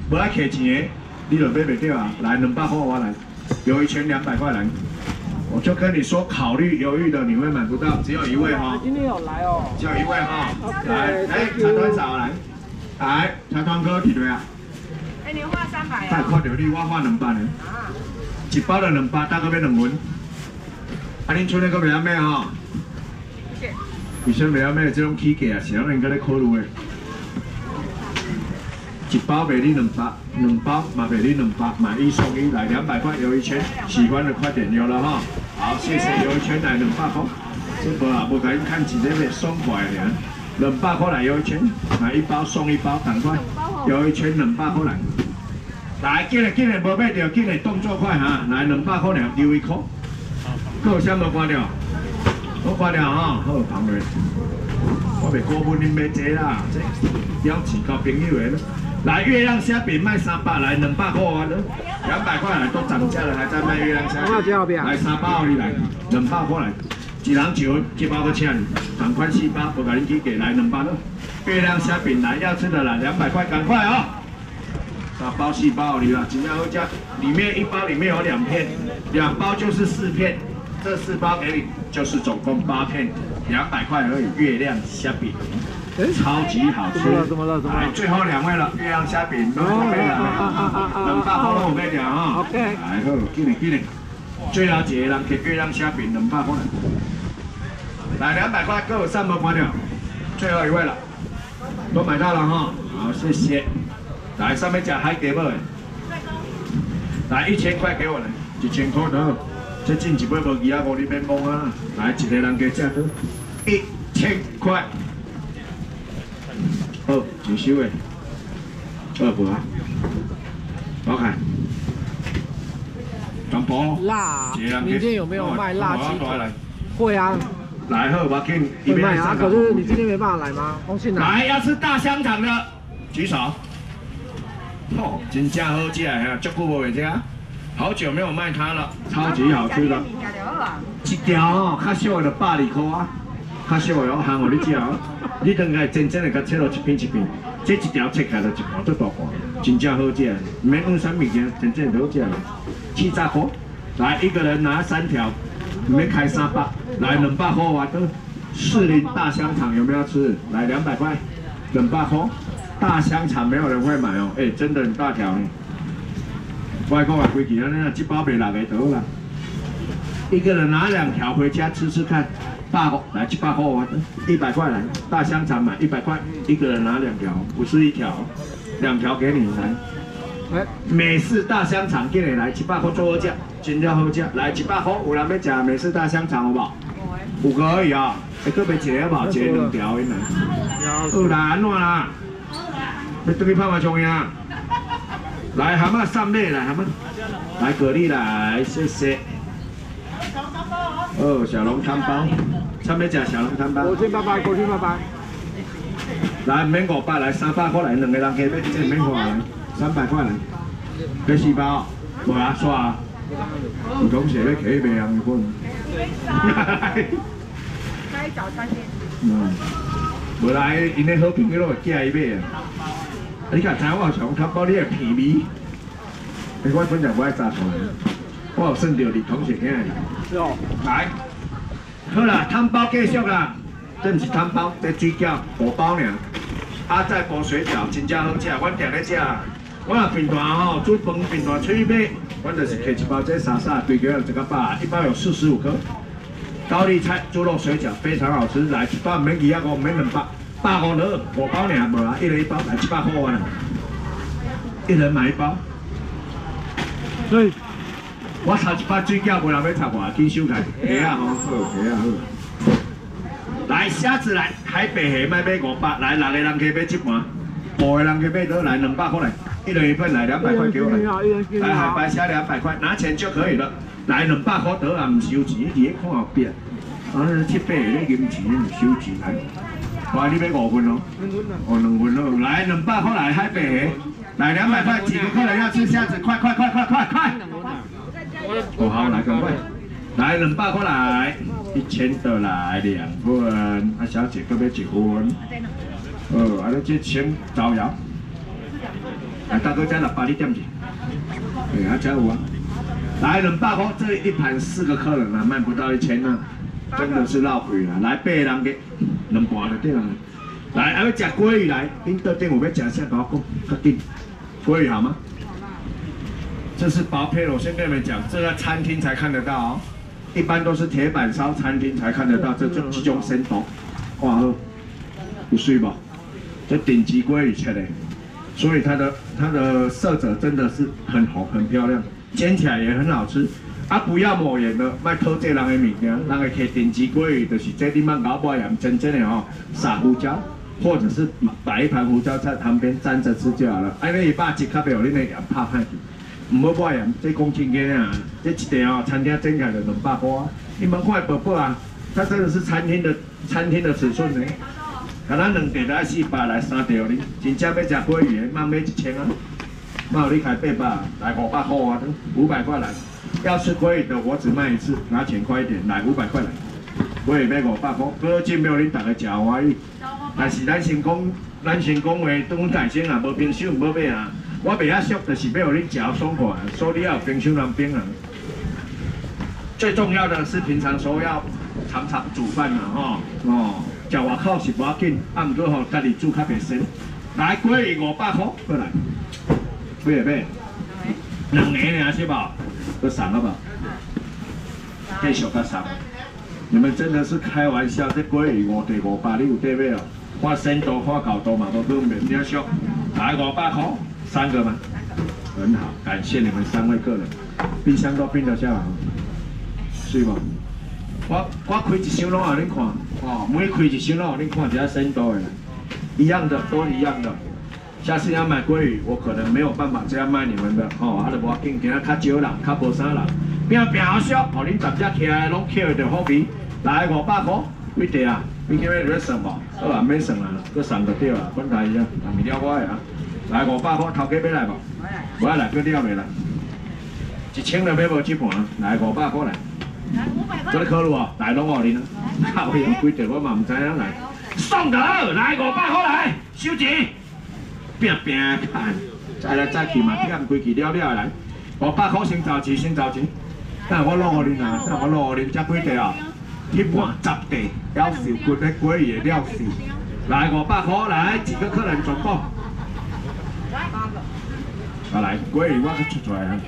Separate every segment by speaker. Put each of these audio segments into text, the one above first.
Speaker 1: 无爱摕钱的，你就买袂到啊！来200块我来，鱿鱼圈200块来。我就跟你说，考虑犹豫的你会买不到，只有一位哈。
Speaker 2: 今天有来哦。
Speaker 1: 只有一位哈。来，茶团嫂来，来茶团哥几对啊？
Speaker 3: 哎，你画300啊？
Speaker 1: 再看到你，我画200呢。一包就200，大概要2文。啊，恁厝内个袂晓买吼？为什袂晓买？这种起价啊，是让人家咧考虑的。一包卖你200，2包嘛卖你200，买1送1，来200块鱿鱼圈，喜欢的快点有了哈。好，谢谢鱿鱼圈来200块。这无啊，无甲恁看一个袂爽快的，200块来鱿鱼圈，买1包送1包，赶快鱿鱼圈200块来。来，紧嘞，无买到，紧嘞，动作快哈！来200块了，丢1块。还有啥无关掉？我关掉哈，好旁边。我袂过分恁买这啦，这邀请交朋友的。来月亮虾饼卖300，来200块啊，200块来都涨价了，还在卖月亮虾饼。来3包你来，200块来，一人1包个请你，赶快4包，不甲恁起价来200了。月亮虾饼来要吃的来200块，赶快啊！3包4包你啦，真正好吃。里面1包里面有2片，2包就是4片，这4包给你就是总共8片，200块而已。月亮虾饼。超级好吃！
Speaker 2: 怎么了？
Speaker 1: 来，最后2位了，月亮虾饼，都准备了，200块我跟你讲哈。
Speaker 2: OK。
Speaker 1: 来好，紧嘞。最了解的人给月亮虾饼200块。来200块，各有3包关掉。最后1位了，都买到了哈。好，谢谢。来，上面讲海给不？来1000块给我来，1000块的。这进一杯无几啊，你免懵啊。来，一个人给价多1000块。哦，挺收的，2包啊，好看。全部
Speaker 2: 辣，明天有没有卖辣鸡腿？会啊。
Speaker 1: 来好，我给你。
Speaker 2: 会卖啊，可是你今天没办法来吗？光信
Speaker 1: 来，要吃大香肠的举手。哦，真正好吃啊，足久无吃，好久没有卖它了，超级好吃的。一条哦，较小的就120块啊。较小的哦，含互你食哦，你等下真正的甲切落一片一片，这一条切开就一盘做大盘，真正好食，唔免用啥物件，真正好食。70块，来一个人拿3条，唔免开300，来200块我都。士林大香肠有没有吃？来200块，200块，大香肠没有人会买哦，哎，真的很大条呢。外国啊，规矩啊，那1包卖6个就好啦。一个人拿2条回家吃吃看。来700块我100块来，大香肠买100块，一个人拿2条，不是1条，2条给你来。美式大香肠给你来700块做好食，真正好食。来700块，有人要吃美式大香肠好不好？5个而已啊，还搁买一个好不好？一个2条的来。好啦，安怎啦？要对去拍麻将呀？来蛤蟆上类来蛤蟆，来蛤蜊来，谢谢。哦，小笼汤包，上面讲小笼汤包。
Speaker 2: 5800。
Speaker 1: 来，免500，来300块来，2个人加买，这免花来，300块来，买4包，无啊，煞啊，有同学要起卖人份。
Speaker 3: 该早餐店。
Speaker 1: 无来，因咧好朋友都会寄伊买啊。你敢知我小笼汤包你会便宜？我本来不爱炸出来。我有算到你同学遐里。是哦。来，好啦，汤包继续啦。这不是汤包，这水饺5包尔。啊，再包水饺，真正好吃，阮定咧食。我若平常吼煮饭平常出去买，阮就是摕1包这傻傻堆起来1个包，1包有45颗。高丽菜猪肉水饺非常好吃，来1包免250，免200，150 5包尔，无啦，一人1包，来700块完了，一人买1包。所以。我炒1包水饺，无人要插我，紧收开。虾啊，好，虾啊好。来虾子来，海北虾卖500，来6个人可以买1盘，5个人可以买倒来200块来，一人1份来200块给我来。来海白虾200块，拿钱就可以了。来200块倒啊，唔收钱，伫咧看后边。啊，7、8个咧银钱唔收钱来。我你买5份哦。哦2份哦，来200块来海北虾，来200块，几个客人要吃虾子？快！哦好，来赶快，来200块来，1000的来2份，啊小姐各位1份，啊你这请招摇， 来，大哥加600，你点去。对啊，加5啊。来200块，这一盘4个客人啊，卖不到1000啊，真的是闹鬼啊！来8个人给2盘就对了。来，还要吃鲑鱼来，恁到底有要吃啥？跟我讲，快点。鲑鱼好吗？这是薄配，我先跟你们讲，这个餐厅才看得到哦，一般都是铁板烧餐厅才看得到，这种生动，哇好，有水不？这顶级鲑鱼切的，所以它的色泽真的是很红很漂亮，煎起来也很好吃。啊，不要抹盐的，卖偷这人的物件，人会摕顶级鲑鱼，就是这你莫搞抹盐，真正的哦，撒胡椒，或者是摆一盘胡椒在旁边沾着吃就好了。安尼伊把一卡袂有恁的盐拍歹去。唔好抹盐，这讲真嘅啊！这一碟哦，餐厅整起来就200块啊！你们看宝宝啊，它真的是餐厅的尺寸呢。啊，咱2碟来400，来3碟哩，真正要吃鲑鱼的，莫买1000啊！莫有你开800，来500块啊，500块来。要吃鲑鱼的，我只卖一次，拿钱快一点，来500块来。鲑鱼卖500块，哥真没有恁大家吃欢喜。但是咱先讲话，当海鲜啊，无冰箱无买啊。我袂遐俗，就是要你食爽快，所以要有冰箱能冰啊。最重要的是平常说要常常煮饭嘛，食外口是无要紧，毋过吼家己煮较袂酸。来鲑鱼500块，过来，几个买？2个尔是无？搁送好不好？继续搁送。你们真的是开玩笑，这鲑鱼5碟500，你有得买哦？看鲜度、看厚度嘛，都跟袂了俗。来500块。3个吗？很好，感谢你们3位客人，冰箱都冰得下来，是不？我开一箱拢让恁看，哦，每开一箱拢让恁看一下深度的，一样的都一样的。下次要买鲑鱼，我可能没有办法这样卖你们的，哦，啊，就无要紧，今仔较少人，较无啥人，拼好俗，哦，恁大家起来拢捡着好味，来500块，几碟啊？你今日要算无？好啊，免算啊，搁送就对啊，管他伊啊，咪了我的啊。来500块，头家要来无？我来，搁了未来？1000就买无这盘，来500块来。这里考虑哦，来拢我恁啊，靠有几条我嘛唔知影来。送的来500块来，收钱。拼看，再去嘛，点规矩了来。500块先找钱，等我攞我恁啊，等我攞我恁，这几条啊？1盘10地，了事，骨的鲑鱼的了事。来500块来，几个客人总共？啊来，鲑鱼我去出来啊！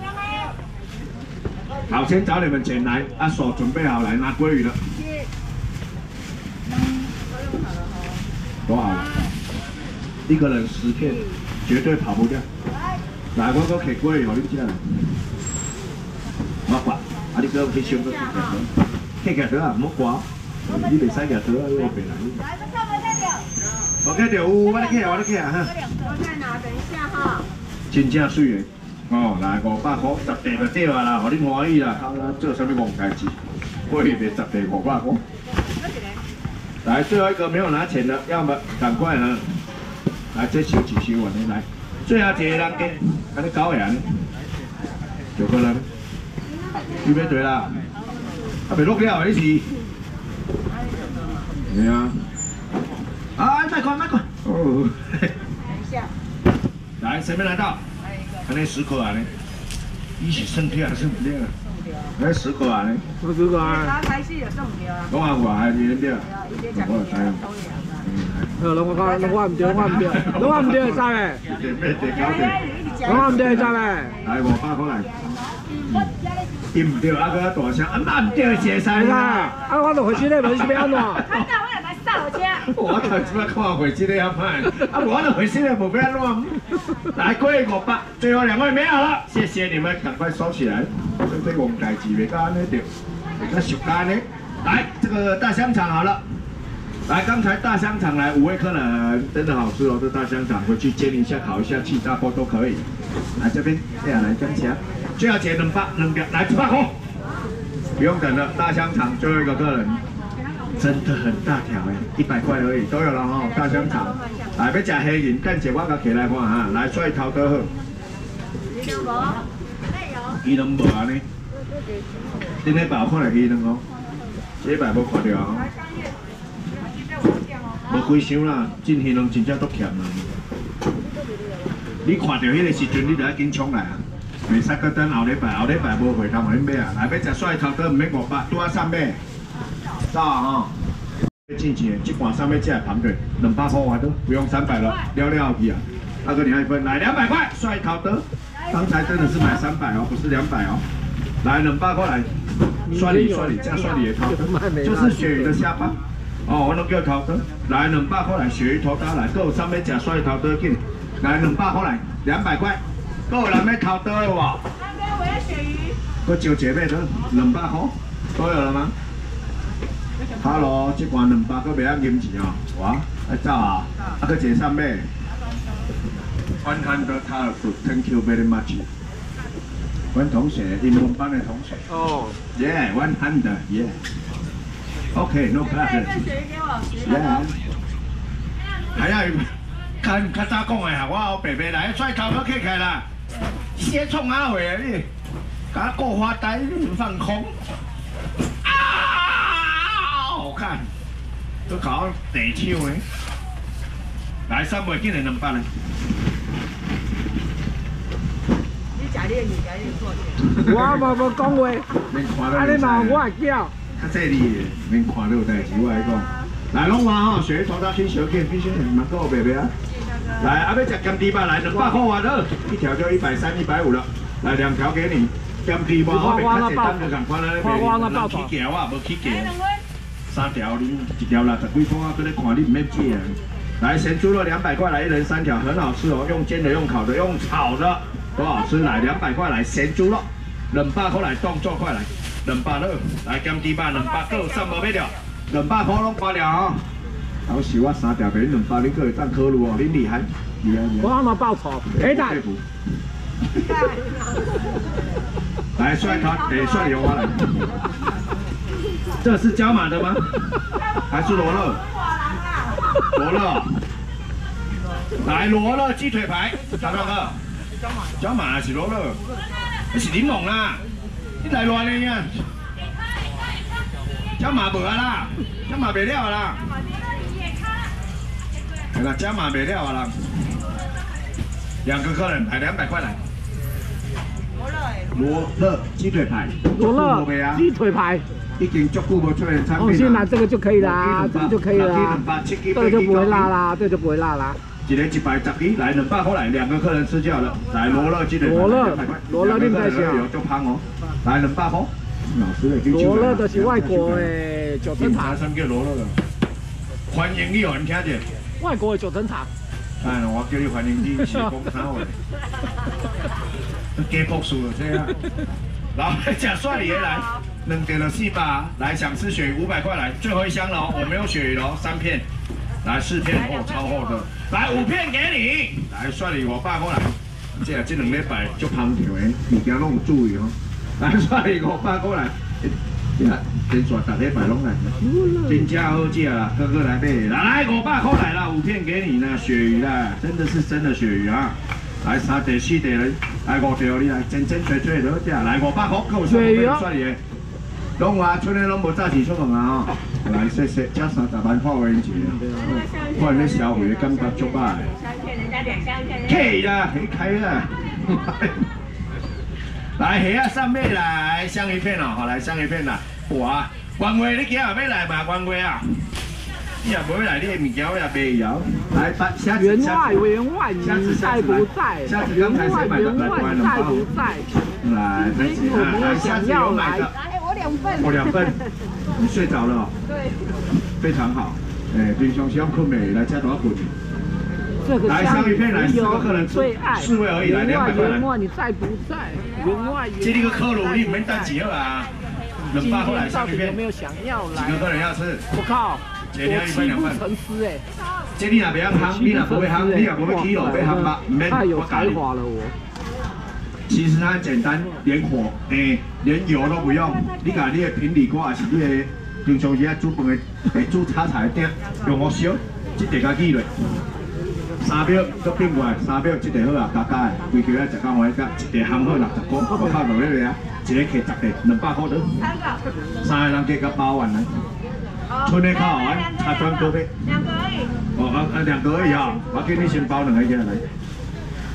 Speaker 1: 好，先找你们前来，啊手准备好来拿鲑鱼了。多好了，一个人10片，绝对跑不掉。来，我搁摕鲑鱼，互你吃来。我挂，啊你搁去箱搁摕夹刀啊，唔好挂，你袂使夹刀啊，我袂来。我摕着有，我咧摕啊哈。
Speaker 3: 我在哪？等一下哈。
Speaker 1: 真正水的，哦，来500块10地就对啊啦，互恁欢喜啦，做啥物戆代志？鲑鱼卖10地500块。来，最后一个没有拿钱的，要么赶快呢，来这收几收完的来，最后一个人给，安尼9个人，9个人，预备对啦，还袂录了你是？对啊。啊，卖款。哦。
Speaker 3: 等一下。
Speaker 1: 来，谁没拿到？安尼10个安尼，伊是算票还是唔对啊？安尼10个安尼。
Speaker 2: 我10个啊。
Speaker 3: 他开始就送掉啊。
Speaker 1: 讲下话还是对。
Speaker 3: 对啊，伊在讲东洋。
Speaker 2: 拢我唔对，拢我唔对会使诶。拢我唔对会使诶。
Speaker 1: 来500块来。伊唔对，啊个大声，啊唔对会使啦。
Speaker 2: 啊，我就回去咧，问是要安怎？
Speaker 1: 我头先看回去的要判，啊，我的回去的不要乱。来，各位500，最后2位没有了，谢谢你们，赶快收起来。这我们代志袂干那点，那小干呢？来，这个大香肠好了。来，刚才大香肠来5位客人，真的好吃哦，这大香肠回去煎一下、烤一下、气炸锅都可以。来这边，来跟起来，最后结200，来200块，不用等了，大香肠最后一个客人。真的很大条哎，100块而已，都有了哈，大香肠。来，要吃黑银，等下我甲起来看哈。来，帅头哥好。鱼卵无安尼。顶礼拜有看到鱼卵哦，这摆无看到哦。无几箱啦，进鱼卵真正都欠啦。 你看到迄个时阵，你就要紧冲来啊！袂使搁等后礼拜无回头互恁买啊！来要食蒜头刀，毋免500，拄啊3买，走啊吼！进前这盘3要只排队，200块外头，不用300了，了去啊！大哥你还分来200块蒜头刀，刚才真的是买300哦，不是200哦。来200块来，蒜里加蒜里的头刀，就是鳕鱼的下巴。哦，我都叫头刀，来200块来鳕鱼头刀来，够3要食蒜头刀紧，来200块来200块。 够人要头刀的无？
Speaker 3: 大哥，我要鳕鱼。
Speaker 1: 我招姐妹的200块，都有了吗 ？Hello， 这罐200个袂晓银钱哦，哇，来走啊！啊，搁一个3尾。100 Thank you very much。阮同学，英文班的同学。哦。Yeah， 100 Yeah。OK，no problem。
Speaker 3: 这鳕鱼给我10个。
Speaker 1: Yeah。还要较早讲的啊，我后白白来，甩头都起开啦。 先创啊回啊你，甲我发呆放空，啊，好看，都搞地手的，来3袂紧的200嘞。
Speaker 3: 你食你的物件，你做起。
Speaker 2: 我无讲话，安尼嘛我会叫。
Speaker 1: 较细腻的，免看到有代志，我来讲。来拢话吼，鳕鱼头刀、小片，必须蛮够白白啊。 来，要吃咸猪肉来200块外头，一条就130、150了。来2条给你，咸猪肉后面较简单就共款咧卖，起价啊，无起价。3条你1条60几块啊，搁咧看你唔免借啊。来咸猪肉200块来，1人3条，很好吃哦，用煎的、用烤的、用炒的都好吃。来200块来咸猪肉，200块来动作快来，200了，来咸猪肉200个3无买掉，200块拢花了哦。 好是我3条俾200，你个会当考虑哦，恁厉害，厉害！
Speaker 2: 我阿妈报仇，哎的。
Speaker 1: 来蒜头，蒜油花来。这是椒麻的吗？还是罗勒？罗勒。来罗勒鸡腿排，大哥。椒麻还是罗勒？那是柠檬啦，你来乱的呀？椒麻无啊啦，椒麻袂了啦。 那个加码没料啊啦，2个客人来200块来。罗勒鸡腿排，
Speaker 2: 罗勒鸡腿排，
Speaker 1: 已经足久无出来产品了。
Speaker 2: 放心啦，这个就可以啦，这个就可以啦，这个就不会辣啦，这个就不会辣啦。
Speaker 1: 一个110几，来200块来，2个客人吃就好了。来罗勒鸡腿排，
Speaker 2: 罗勒你唔使想，
Speaker 1: 有就胖哦。来200块，老师的
Speaker 2: 罗勒都是外国的九层塔。
Speaker 1: 什么叫罗勒的？欢迎你哦，你听见？
Speaker 2: 外国的九层塔。
Speaker 1: 哎，我叫你欢迎你，是讲啥话？加朴素了这样。老讲蒜里来，2点了400，来想吃鳕鱼500块来，最后一箱了哦，我没有鳕鱼了哦，3片，来4片哦，超厚的，来5片给你，来蒜里500块来，这2礼拜足香条的，物件拢有注意哦，来蒜里500块来。 连续大礼拜拢来，真正好食啦，个个来买，来500块来啦，5片给你啦，鳕鱼啦，真的是真的鳕鱼啊！来3碟4碟嘞，来5条你来，真真脆脆的好食，来500块够上袂算的，拢话村里拢无早市出门啊吼，来谢谢，加30万块元钱，看你消费感觉足歹。可以啦，可以开啦。来虾啊，上面来香鱼片哦，好来香鱼片啦。哇，关话你今日要来嘛？关话啊，你也不会来，你的物件我也袂摇。来，下次
Speaker 2: 员外你在不在？员外你在不在？
Speaker 1: 来，来，下次有买的。
Speaker 3: 哎，我2份。
Speaker 1: 我2份。你睡着了？
Speaker 3: 对。
Speaker 1: 非常好。哎，平常时用困美来加多少困？
Speaker 2: 来
Speaker 1: 香鱼片来4个客人吃，4位而已，来200块来。
Speaker 2: 员外你在不在？员外。
Speaker 1: 这个客路你唔免等几号啊？200块来香鱼片。
Speaker 2: 有没有想要来？
Speaker 1: 几个客人要吃？
Speaker 2: 我靠！
Speaker 1: 一人1份2份。
Speaker 2: 沉思哎。
Speaker 1: 这你也不要夯，你也不会夯，你也不会起肉，别夯吧，唔免。
Speaker 2: 太有才华了我。
Speaker 1: 其实它很简单，连火连油都不用，你把你的平底锅还是你的平常时煮饭的煮炒菜鼎用火烧，这地甲起落。3秒都变过来，3秒这地好啊，加加的，规球啊食到我一一地烘好60块，我靠落去啊，一个客10个200块多，3个人加到8万来。村里靠完，他专隔壁。2个而已。哦，2个而已啊，我给你先包2个进来。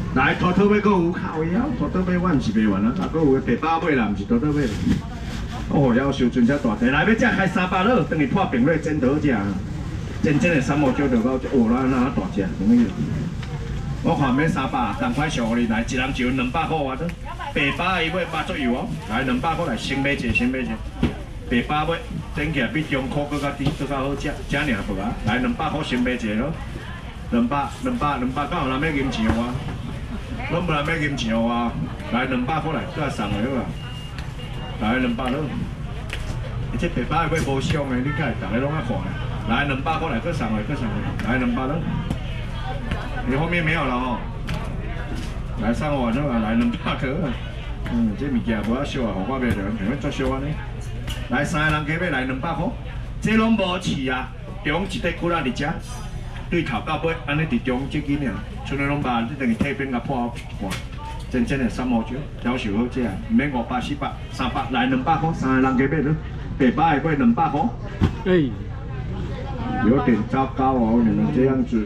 Speaker 1: 来，土豆尾搁有靠腰，土豆尾我唔是卖完啦，啊，搁有白巴尾啦，唔是土豆尾。哦，要收存遮大只，来要只开300了，等于破平瑞煎倒只，真正的三毛椒就到哦，那大只，怎么样？我看免300，赶快上你来，一人就200块啊！白巴伊尾8左右哦，来200块来，先买一个，先买一个。白巴尾整起来比中科搁较甜，搁较好食，这尔薄啊！来200块先买一个咯，200，敢有人要银钱我？拢无人要银钱我，来200块来，搁来送个好啊！来200咯，这白巴尾无香的，你看大家拢爱看的。来200块来，搁送个，搁送个，来200咯。你后面没有了哦。来送我这个来200块，这物件无啊俗啊，互我卖着，因为作俗安尼。来3个人加买来200块，这拢无饲啊，中一块骨仔伫遮，对头到尾安尼伫中这几尔，剩的拢把你等于体边甲破看，真正的三毛椒，要求好食，唔免500、400、300，来200块，3个人加买咯，白巴的买200块。
Speaker 2: 哎，
Speaker 1: 有点糟糕哦，你们这样子。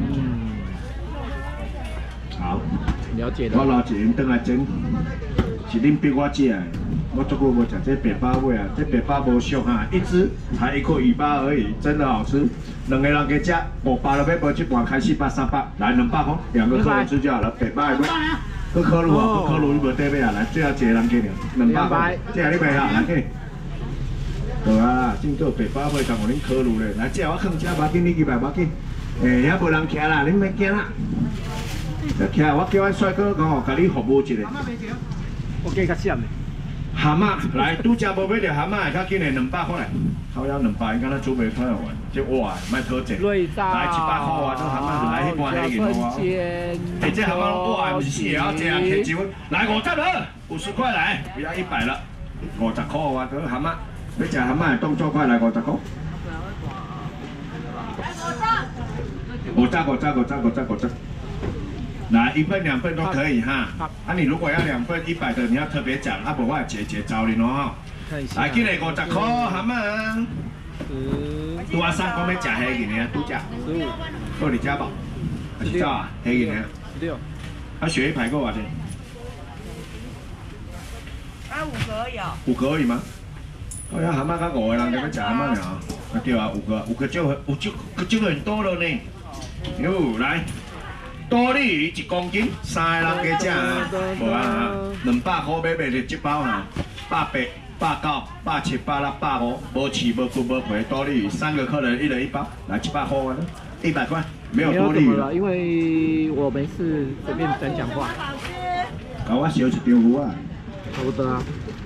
Speaker 1: 好，
Speaker 2: 了解了。
Speaker 1: 我老一人等来蒸，是恁逼我食的。我做过无食这白巴尾啊，这白巴无俗哈，一只才1块1巴而已，真的好吃。2个人加食500了，要无一半开400、300，来200块，2个客人吃就好了。白巴的尾，搁可鲁啊，搁可鲁你无得买啊，来最后一个人给你200块，这下你买啊，来给。好啊，正做白巴尾，同互恁可鲁咧，来这我放这，无紧你去买，无紧。遐无人徛啦，恁免惊啦。就徛，我叫阮帅哥讲哦，甲你服务一下。
Speaker 2: 我计较闪的。
Speaker 1: 蛤蟆来，拄则无买着蛤蟆，较紧的200块来，好要200，敢若煮袂出来玩，这哇，莫讨债。来100块啊，这蛤蟆来迄盘迄个哇。这蛤蟆哇，唔是死啊，这样摕一份，来50了，50块来，不要100了，50块啊，这蛤蟆，要食蛤蟆的动作快来50块。50。来1份2份都可以哈。啊，你如果要2份100的，你要特别讲，啊不，我节招你喏。来，今日50块蛤蟆。拄啊3讲要食迄个呢，拄食。够你家宝？还是照啊？迄个呢？16。啊，鳕鱼排够偌济？
Speaker 3: 啊，5个而已哦。
Speaker 1: 5个而已吗？好像蛤蟆较5个人就要食蛤蟆了。啊对啊，5个就很多了呢。哟，来。多利鱼1公斤，3个人加食啊，无啊，200块买着1包啊，180、190、170、180、150，无刺无骨无皮多利鱼，3个客人1人1包，来100块啊，100块，没有多利鱼了。
Speaker 2: 因为我没事随便讲话。
Speaker 1: 啊，我烧一张鱼啊。
Speaker 2: 差不多啊。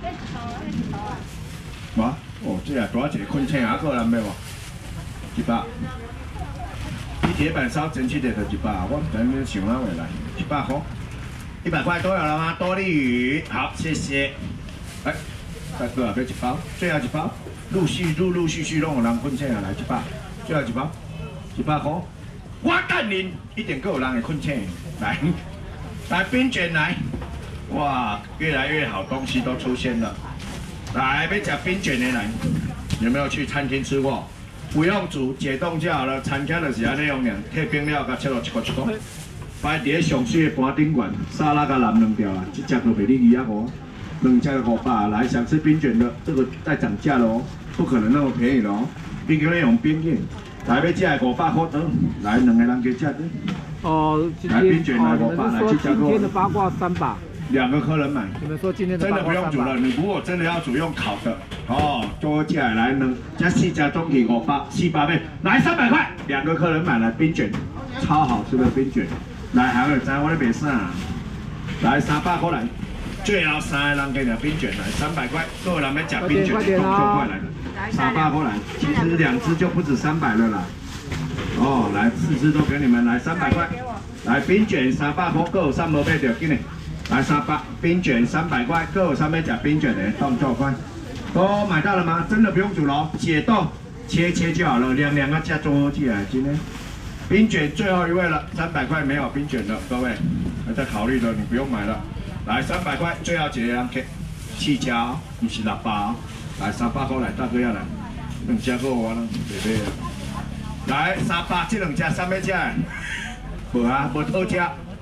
Speaker 1: 无，哦，这啊大一个昆青啊，个人要无？100。铁板烧蒸汽的就100，我咱们想哪位来？100块，100块都有了吗？多利鱼，好，谢谢。哎，大哥啊，要1包，最后1包，陆续拢有人困醒啊，来100，最后1包，100块。我等您，一定够有人会困醒。来冰卷来，哇，越来越好东西都出现了。来，要吃冰卷的来，有没有去餐厅吃过？不用煮，解冻就好了。餐厅就是安尼样样，摕冰料甲切落一块，摆伫咧上水的盘顶悬，沙拉甲蓝2条啊，一只都袂你200块，2只500。来，想吃冰卷的，这个在涨价了哦，不可能那么便宜了哦。冰卷用冰的，来要吃的500块得，来2个人加吃的。
Speaker 2: 哦，
Speaker 1: 来冰卷来500，来去加
Speaker 2: 今天的八卦300。
Speaker 1: 2个客人买。
Speaker 2: 你们说今天的
Speaker 1: 真的不用煮了，你如果真的要煮，用烤的哦，多起来来2加4加中体500，700倍，来300块，2个客人买来冰卷，超好吃的冰卷，来还有在我那边啥？来300块来，最后3个人给你冰卷来300块，个人要吃冰卷，动作快来了，300块来，其实2只就不止300了啦。哦，来4只都给你们来300块，来冰卷300块，各有3无买着，紧嘞。来300冰卷300块，各有3杯吃冰卷的动作快，都买到了吗？真的不用煮了，解冻切就好了，凉个加中和剂来。今天冰卷最后一位了，300块没有冰卷的，各位还在考虑的，你不用买了。来300块，最后一个人给4只哦，不是6包。来300块来，大哥要来，2只够我了，别啊。来300，这2只3杯吃，无啊，无好吃。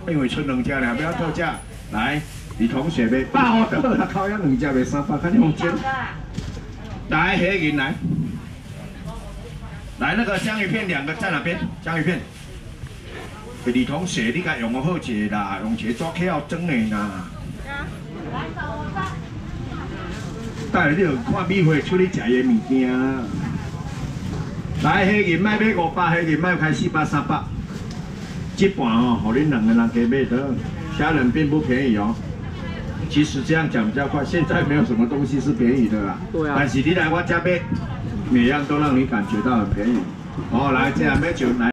Speaker 1: 因为出2只了，不要特价。来，李同学买8块的，靠呀2只卖300，看你用钱。来，黑银来。来，那个江鱼片2个在哪边？江鱼片。李同学，你该用个好些啦，用些抓起要蒸的啦。带你就看米花出去食的物件。来，黑银卖500，黑银卖开400、300。这盘哦，给恁2个人给买的，虾仁并不便宜哦。其实这样讲比较快，现在没有什么东西是便宜的啦。
Speaker 2: 对啊。
Speaker 1: 但是你来我这边，每样都让你感觉到很便宜。哦，来，这样买酒来。